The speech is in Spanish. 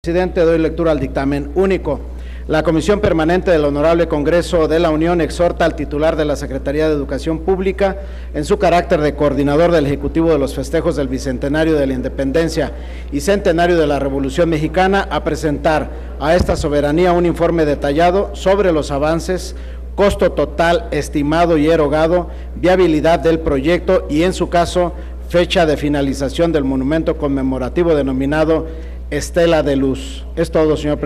Presidente, doy lectura al dictamen único. La Comisión Permanente del Honorable Congreso de la Unión exhorta al titular de la Secretaría de Educación Pública, en su carácter de coordinador del Ejecutivo de los festejos del Bicentenario de la Independencia y Centenario de la Revolución Mexicana, a presentar a esta soberanía un informe detallado sobre los avances, costo total estimado y erogado, viabilidad del proyecto y, en su caso, fecha de finalización del monumento conmemorativo denominado Estela de Luz. Es todo, señor presidente.